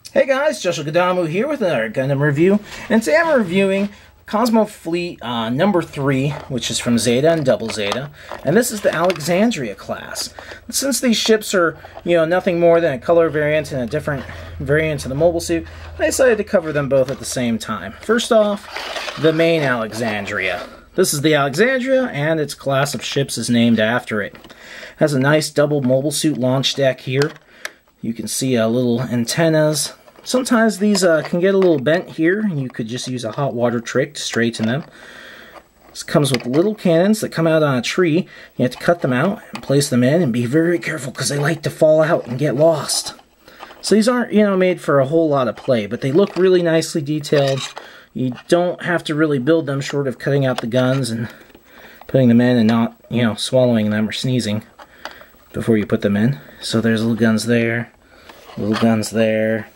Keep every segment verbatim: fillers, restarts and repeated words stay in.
Hey guys, Joshua Gadamu here with another Gundam review, and today I'm reviewing Cosmo Fleet uh, number three, which is from Zeta and Double Zeta, and this is the Alexandria class. Since these ships are, you know, nothing more than a color variant and a different variant of the mobile suit, I decided to cover them both at the same time. First off, the main Alexandria. This is the Alexandria, and its class of ships is named after it. It has a nice double mobile suit launch deck here. You can see uh, little antennas. Sometimes these uh, can get a little bent here, and you could just use a hot water trick to straighten them. This comes with little cannons that come out on a tree. You have to cut them out and place them in, and be very careful because they like to fall out and get lost. So these aren't, you know, made for a whole lot of play, but they look really nicely detailed. You don't have to really build them short of cutting out the guns and putting them in and not, you know, swallowing them or sneezing before you put them in. So there's little guns there, little guns there.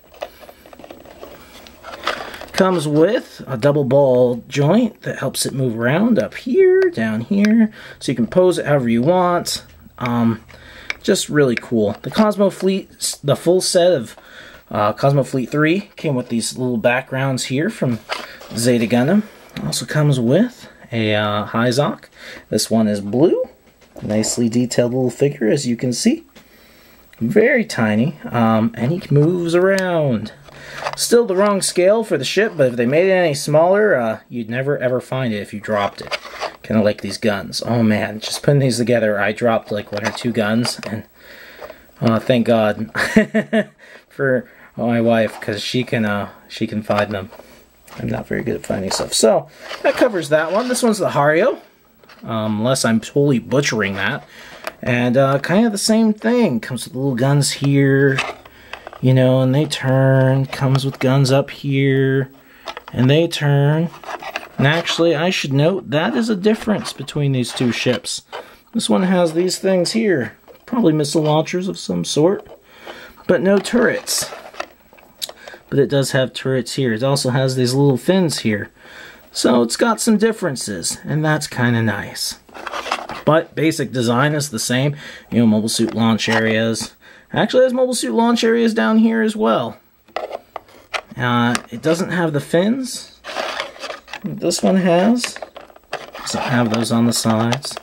Comes with a double ball joint that helps it move around up here, down here, so you can pose it however you want. Um, just really cool. The Cosmo Fleet, the full set of uh, Cosmo Fleet three came with these little backgrounds here from Zeta Gundam. Also comes with a uh, Hyzok. This one is blue. Nicely detailed little figure, as you can see. Very tiny, um, and he moves around. Still the wrong scale for the ship, but if they made it any smaller, uh, you'd never ever find it if you dropped it. Kind of like these guns. Oh man, just putting these together, I dropped like one or two guns, and uh, thank God for my wife, because she can uh, she can find them. I'm not very good at finding stuff. So that covers that one. This one's the Hario, um, unless I'm totally butchering that. And uh, kind of the same thing. Comes with little guns here. You know, and they turn, comes with guns up here, and they turn. And actually, I should note, that is a difference between these two ships. This one has these things here, probably missile launchers of some sort, but no turrets. But it does have turrets here. It also has these little fins here. So it's got some differences, and that's kind of nice. But basic design is the same. You know, mobile suit launch areas. Actually, there's mobile suit launch areas down here as well. Uh, it doesn't have the fins. This one has. Doesn't have those on the sides.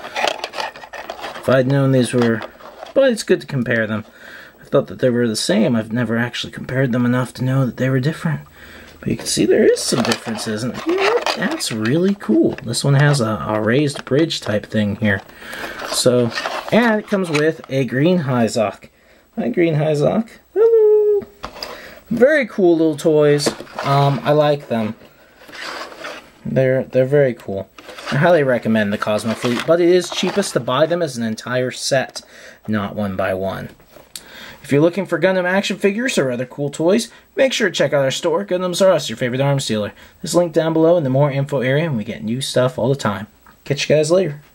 If I'd known these were... But it's good to compare them. I thought that they were the same. I've never actually compared them enough to know that they were different. But you can see there is some differences. And you know, that's really cool. This one has a, a raised bridge type thing here. So, and it comes with a green Hyzok. Hi, Green Hyzok. Hello. Very cool little toys. Um, I like them. They're they're very cool. I highly recommend the Cosmo Fleet, but it is cheapest to buy them as an entire set, not one by one. If you're looking for Gundam action figures or other cool toys, make sure to check out our store, Gundams R Us, your favorite arms dealer. There's a link down below in the more info area, and we get new stuff all the time. Catch you guys later.